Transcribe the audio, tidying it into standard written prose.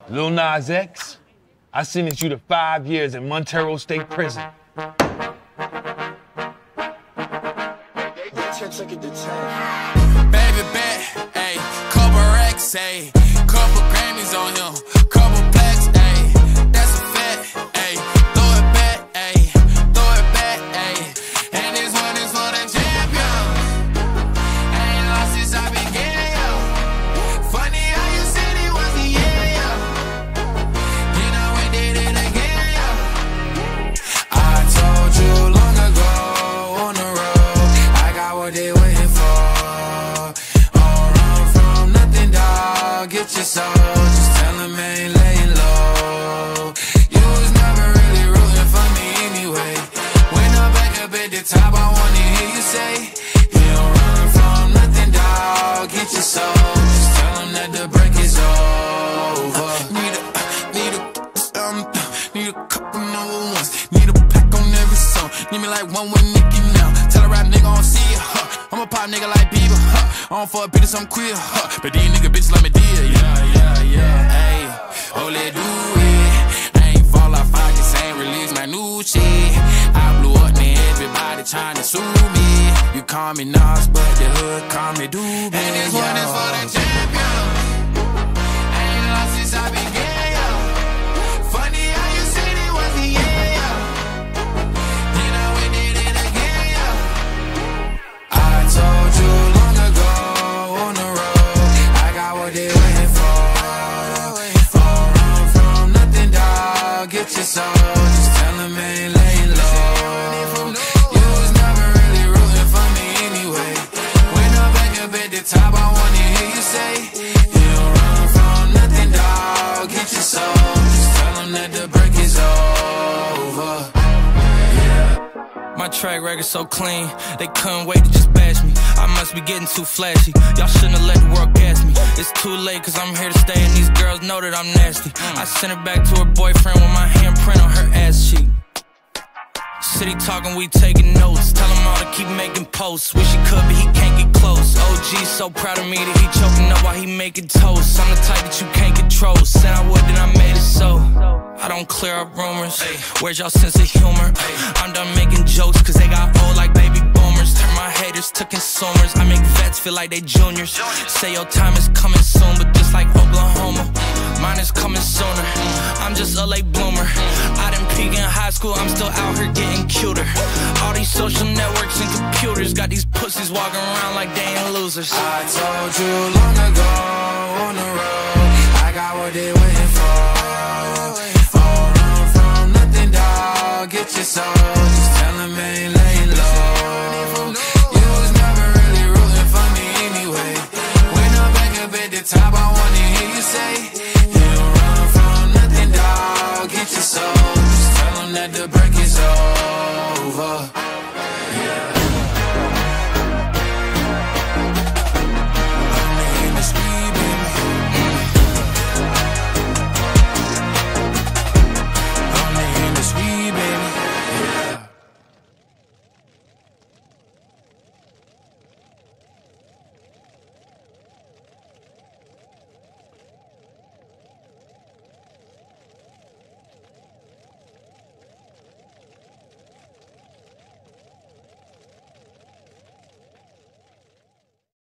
Lil Nas X, I sentenced you to 5 years in Montero State Prison. Baby bet, ayy, couple racks, ayy, couple Grammys on him, couple plaques, ayy, that's a fact, ayy, throw it back, ayy, and this one is for the champion. I ain't lost since I began, yo. Funny how you said it was the year, yo. You know we did it again, yo. I told you long ago on the road, I got what they waiting for. Get your soul, just tell him I ain't laying low. You was never really rooting for me anyway. When I'm back up at the top, I wanna hear you say, you don't run from nothing, dawg. Get your soul, just tell him that the break is over. Need a couple number ones. Need a pack on every song. Need me like one with Nicky now. Tell a rap nigga I don't see it, I'm a pop nigga like Bieber, I don't fuck bitches, I'm queer, but these nigga bitches let me deal, yeah, ayy, oh, let do it. I ain't fall off, I just ain't release my new shit. I blew up, then everybody tryna sue me. You call me Nas, but the hood call me Doobie. And this one is for the champion. I ain't lost since I began, yo. Funny how you said it was the year, yo. You know we did it again, yo. I told you long ago on the road, I got what they waiting for. Don't run from nothing, dawg. Get your soul, just tell him I ain't laying low. You was never really rooting for me anyway. When I'm back up at the top, I wanna hear you say, you don't run from nothing, dawg. Get your soul, just tell him that the break is over. My track record so clean, they couldn't wait to just bash me. I must be getting too flashy, y'all shouldn't have let the world gas me. It's too late cause I'm here to stay and these girls know that I'm nasty. I sent her back to her boyfriend with my handprint on her ass cheek. City talking, we taking notes. Tell him all to keep making posts. Wish he could, but he can't get close. OG's so proud of me that he choking up while he making toast. I'm the type that you can't control. Said I would, then I made it so. I don't clear up rumors. Where's y'all sense of humor? I'm done making jokes cause they got old like baby boomers. Turn my haters to consumers. I make vets feel like they juniors. Say your time is coming soon, but just like Oklahoma, mine is coming sooner. I'm just a late bloomer. I didn't peak in high school, I'm still out here getting cuter. All these social networks and computers got these pussies walking around like they ain't losers. I told you long ago on the road, I got what they waiting for. Don't run from nothing, dawg. Get your soul, just tell him I ain't laying low. You was never really rooting for me anyway. When I'm back up at the top, I wanna hear you say, you don't run from nothing, dawg. Get your soul, just tell him that the break is over.